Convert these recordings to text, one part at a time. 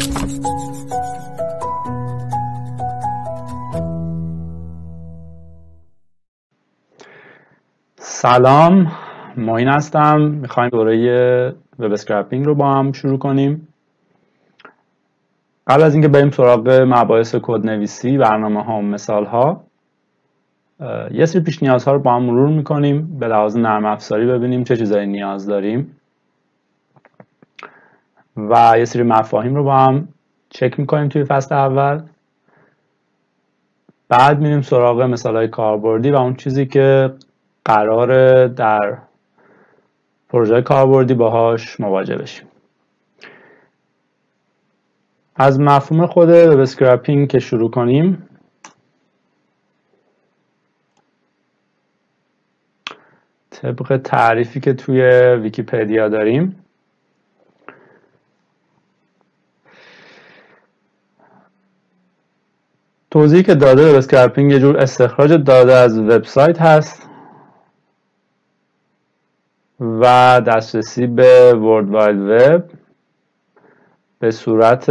سلام، معین هستم. میخوایم دوره وب اسکرپینگ رو با هم شروع کنیم. قبل از اینکه بریم سراغ مباحث کدنویسی، برنامه ها و مثال ها، یه سری پیش نیازها رو با هم مرور میکنیم. به لحاظ نرم افزاری ببینیم چه چیزایی نیاز داریم و یه سری مفاهیم رو با هم چک میکنیم توی فصل اول. بعد میریم سراغ مثال های کاربردی و اون چیزی که قراره در پروژه کاربردی باهاش مواجه بشیم. از مفهوم خود وب اسکرپینگ که شروع کنیم، طبق تعریفی که توی ویکی‌پدیا داریم، توضیحی که داده وب اسکرپینگ یه جور استخراج داده از وبسایت هست و دسترسی به ورلد واید وب به صورت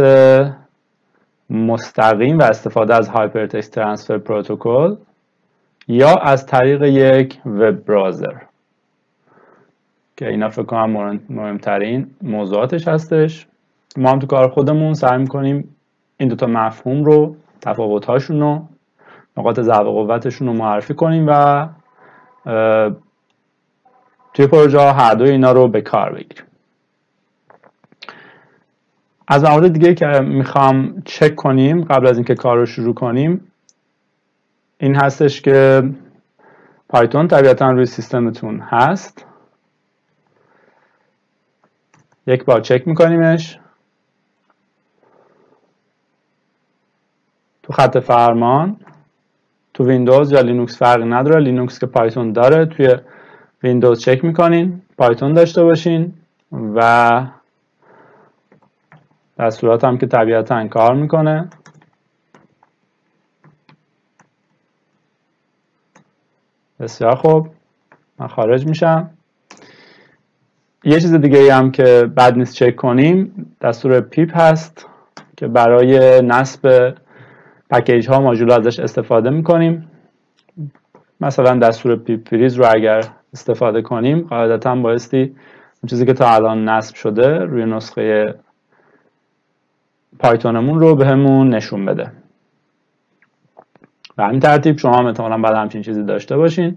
مستقیم و استفاده از هایپرتکست ترانسفر پروتکل یا از طریق یک وب براوزر که اینا فکر کنم مهمترین موضوعاتش هستش. ما هم تو کار خودمون سعی میکنیم این دوتا مفهوم رو، تفاوت‌هاشون رو، نقاط ضعف و قوتشون رو معرفی کنیم و توی پروژه ها هر دوی اینا رو به کار بگیریم. از موارد دیگه که میخوام چک کنیم قبل از اینکه کار رو شروع کنیم این هستش که پایتون طبیعتاً روی سیستمتون هست. یک بار چک میکنیمش. تو خط فرمان تو ویندوز یا لینوکس فرقی نداره. لینوکس که پایتون داره، توی ویندوز چک میکنین پایتون داشته باشین و دستورات هم که طبیعتاً کار میکنه. بسیار خوب، من خارج میشم. یه چیز دیگه هم که بد نیست چک کنیم، دستور پیپ هست که برای نصب پکیج ها ماژول ازش استفاده میکنیم. مثلا دستور پیپ فریز رو اگر استفاده کنیم قاعدتا بایستی اون چیزی که تا الان نصب شده روی نسخه پایتونمون رو به همون نشون بده. به همین ترتیب شما هم احتمالاً بعد همچین چیزی داشته باشین.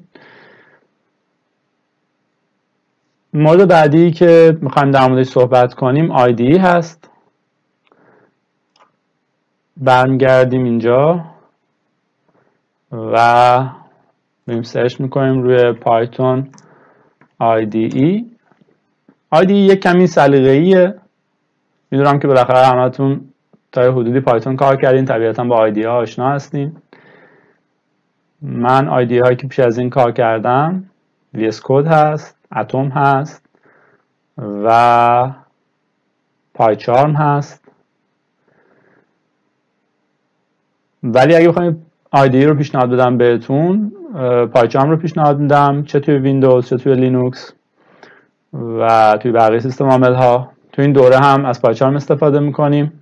مورد بعدی که میخوایم در موردش صحبت کنیم IDE هست. برمیگردیم اینجا و بریم سرچ میکنیم روی پایتون IDE. IDE یک کمی سلیقه‌ایه. میدونم که بالاخره همتون تا یه حدودی پایتون کار کردین، طبیعتا با IDE ها آشنا هستین. من IDE هایی که پیش از این کار کردم VS Code هست، اتم هست و پایچارم هست. ولی اگه بخوایم IDE رو پیشنهاد بدم بهتون، پایچارم رو پیشنهاد میدم، چه توی ویندوز چه توی لینوکس و توی بقیه سیستم عامل ها. تو این دوره هم از پایچارم استفاده میکنیم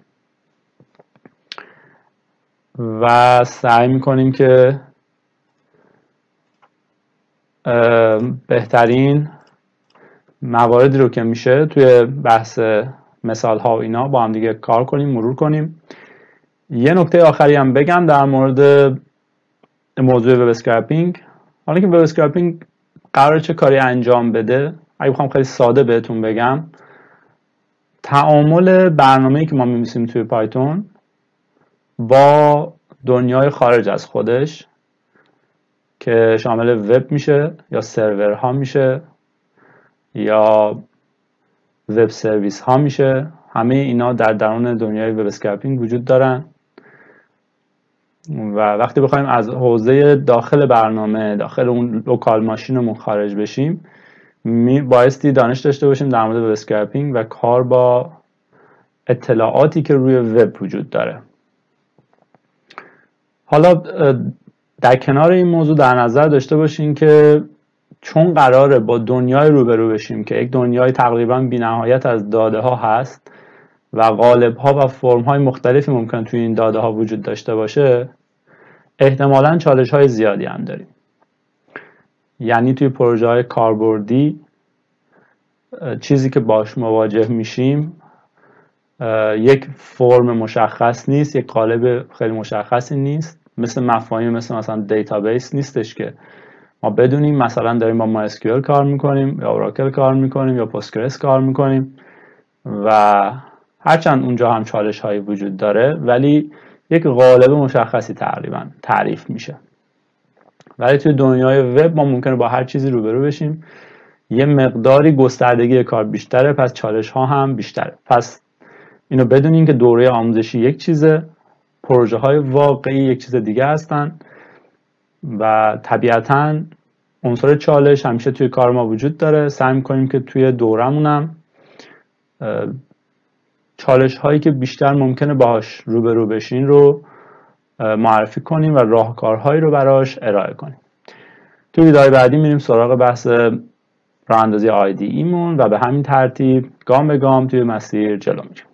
و سعی میکنیم که بهترین مواردی رو که میشه توی بحث مثال ها و اینا با هم دیگه کار کنیم، مرور کنیم. یه نکته آخری هم بگم در مورد موضوع وب اسکرپینگ. حالا که وب اسکرپینگ قراره چه کاری انجام بده، اگه بخوام خیلی ساده بهتون بگم، تعامل برنامه‌ای که ما می‌نویسیم توی پایتون با دنیای خارج از خودش که شامل وب میشه یا سرورها میشه یا وب سرویس ها میشه، همه اینا در درون دنیای وب اسکرپینگ وجود دارن و وقتی بخوایم از حوزه داخل برنامه، داخل اون لوکال ماشینمون خارج بشیم، بایستی دانش داشته باشیم در مورد وب اسکرپینگ و کار با اطلاعاتی که روی وب وجود داره. حالا در کنار این موضوع در نظر داشته باشین که چون قراره با دنیای روبرو بشیم که یک دنیای تقریبا بی‌نهایت از داده ها هست و قالب ها و فرم های مختلفی ممکن توی این داده ها وجود داشته باشه، احتمالاً چالش های زیادی هم داریم. یعنی توی پروژه های کاربردی چیزی که باش مواجه میشیم یک فرم مشخص نیست، یک قالب خیلی مشخصی نیست، مثل مفاهیم مثلا دیتابیس نیستش که ما بدونیم مثلا داریم با ما SQL کار میکنیم یا اوراکل کار میکنیم یا پوستگرس کار میکنیم و هرچند اونجا هم چالش هایی وجود داره ولی یک قالب مشخصی تقریبا تعریف میشه. ولی توی دنیای وب ما ممکنه با هر چیزی روبرو بشیم، یه مقداری گستردگی کار بیشتره، پس چالش ها هم بیشتره. پس اینو بدونین که دوره آموزشی یک چیزه، پروژه های واقعی یک چیز دیگه هستن و طبیعتاً عنصر چالش همیشه توی کار ما وجود داره. سعی می‌کنیم که توی دورمونم چالش هایی که بیشتر ممکنه باهاش روبرو بشین رو معرفی کنیم و راهکارهایی رو براش ارائه کنیم. توی ویدیوهای بعدی میریم سراغ بحث راه اندازی IDE مون و به همین ترتیب گام به گام توی مسیر جلو میریم.